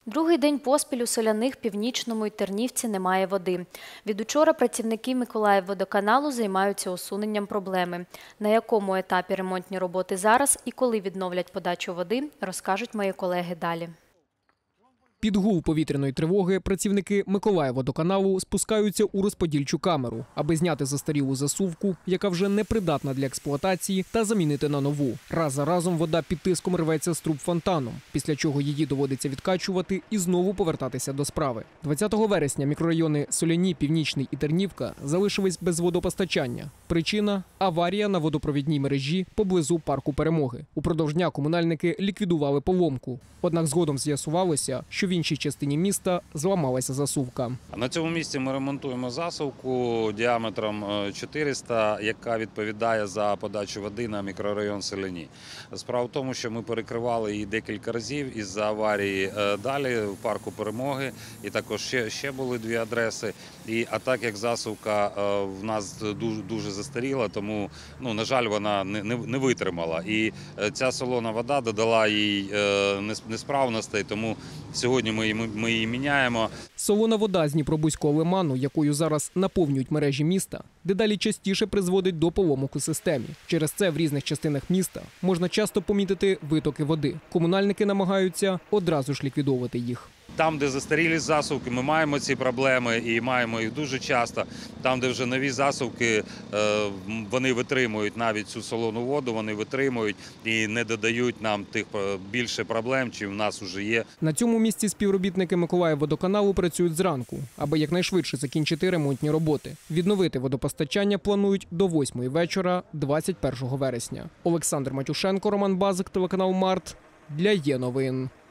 Другий день поспіль у Соляних, Північному і Тернівці немає води. Від учора працівники Миколаївводоканалу займаються усуненням проблеми. На якому етапі ремонтні роботи зараз і коли відновлять подачу води, розкажуть мої колеги далі. Під гул повітряної тривоги працівники Миколаївводоканалу спускаються у розподільчу камеру, аби зняти застарілу засувку, яка вже не придатна для експлуатації, та замінити на нову. Раз за разом вода під тиском рветься з труб фонтаном, після чого її доводиться відкачувати і знову повертатися до справи. 20 вересня мікрорайони Соляні, Північний і Тернівка залишились без водопостачання. Причина – аварія на водопровідній мережі поблизу парку Перемоги. Упродовж дня комунальники ліквідували поломку. Однак згодом з'ясувалося, що в іншій частині міста зламалася засувка. На цьому місці ми ремонтуємо засувку діаметром 400, яка відповідає за подачу води на мікрорайон Соляні. Справа в тому, що ми перекривали її декілька разів із-за аварії далі в парку Перемоги, і також ще були дві адреси. А так як засувка в нас дуже застаріла, тому, на жаль, вона не витримала. І ця солона вода додала їй несправностей, тому сьогодні ми її міняємо. Солона вода з Дніпробузького лиману, якою зараз наповнюють мережі міста, дедалі частіше призводить до поломок у системі. Через це в різних частинах міста можна часто помітити витоки води. Комунальники намагаються одразу ж ліквідовувати їх. Там, де застарілі засувки, ми маємо ці проблеми і маємо їх дуже часто. Там, де вже нові засувки, вони витримують навіть цю солону воду, вони витримують і не додають нам тих більше проблем, чим в нас вже є. На цьому місці співробітники Миколаївводоканалу працюють зранку, аби якнайшвидше закінчити ремонтні роботи. Відновити водопостачання планують до 8-ї вечора 21 вересня. Олександр Матюшенко, Роман Базик, телеканал Март для Є новин.